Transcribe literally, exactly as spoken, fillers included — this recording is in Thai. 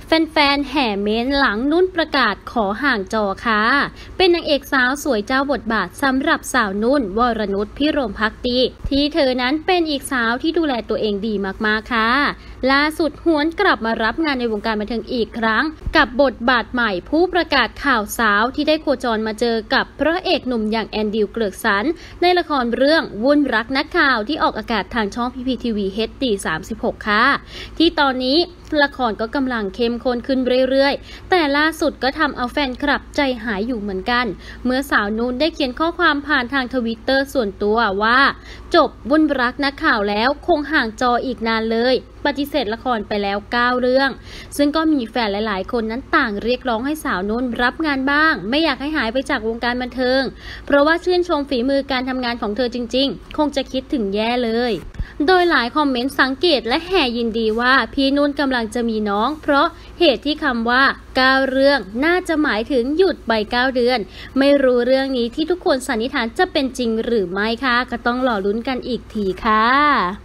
แฟนๆแห่เม้นหลังนุ่นประกาศขอห่างจอค่ะเป็นนางเอกสาวสวยเจ้าบทบาทสำหรับสาวนุ่นวรนุชพิรมภักดีที่เธอนั้นเป็นอีกสาวที่ดูแลตัวเองดีมากๆค่ะล่าสุดหวนกลับมารับงานในวงการบันเทิงอีกครั้งกับบทบาทใหม่ผู้ประกาศข่าวสาวที่ได้โคจรมาเจอกับพระเอกหนุ่มอย่างแอนดิวเกลือกสันในละครเรื่องวุ่นรักนักข่าวที่ออกอากาศทางช่องพีพีทีวี เอช ดี สามสิบหกค่ะที่ตอนนี้ละครก็กำลังเข้มข้นขึ้นเรื่อยๆแต่ล่าสุดก็ทำเอาแฟนคลับใจหายอยู่เหมือนกันเมื่อสาวนุ่นได้เขียนข้อความผ่านทางทวิตเตอร์ส่วนตัวว่าจบวุ่นรักนักข่าวแล้วคงห่างจออีกนานเลยปฏิเสธละครไปแล้วเก้าเรื่องซึ่งก็มีแฟนหลายๆคนนั้นต่างเรียกร้องให้สาวนุ่นรับงานบ้างไม่อยากให้หายไปจากวงการบันเทิงเพราะว่าชื่นชมฝีมือการทำงานของเธอจริงๆคงจะคิดถึงแย่เลยโดยหลายคอมเมนต์สังเกตและแห่ยินดีว่าพี่นุ่นกำลังจะมีน้องเพราะเหตุที่คำว่าเก้าเรื่องน่าจะหมายถึงหยุดไปเก้าเดือนไม่รู้เรื่องนี้ที่ทุกคนสันนิษฐานจะเป็นจริงหรือไม่ค่ะก็ต้องรอลุ้นกันอีกทีค่ะ